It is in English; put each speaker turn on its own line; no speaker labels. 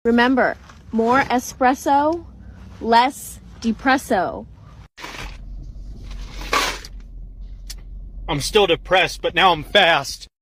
Remember, more espresso, less depresso.
I'm still depressed, but now I'm fast.